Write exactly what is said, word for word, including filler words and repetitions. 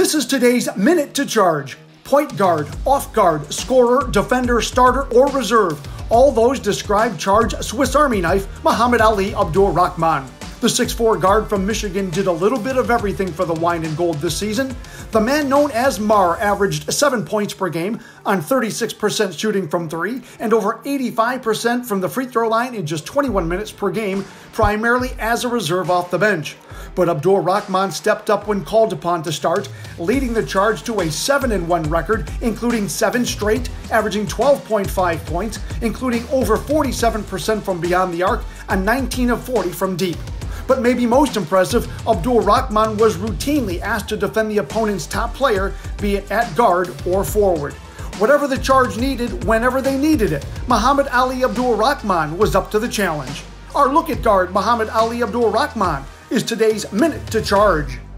This is today's Minute to Charge. Point guard, off guard, scorer, defender, starter, or reserve. All those describe Charge Swiss Army knife Muhammad Ali Abdur-Rahman. The six foot four guard from Michigan did a little bit of everything for the Wine and Gold this season. The man known as Mar averaged seven points per game on thirty-six percent shooting from three and over eighty-five percent from the free throw line in just twenty-one minutes per game, primarily as a reserve off the bench. But Abdur-Rahman stepped up when called upon to start, leading the Charge to a seven and one record, including seven straight, averaging twelve point five points, including over forty-seven percent from beyond the arc and nineteen of forty from deep. But maybe most impressive, Abdur-Rahman was routinely asked to defend the opponent's top player, be it at guard or forward. Whatever the Charge needed, whenever they needed it, Muhammad Ali Abdur-Rahman was up to the challenge. Our look at guard Muhammad Ali Abdur-Rahman is today's Minute to Charge.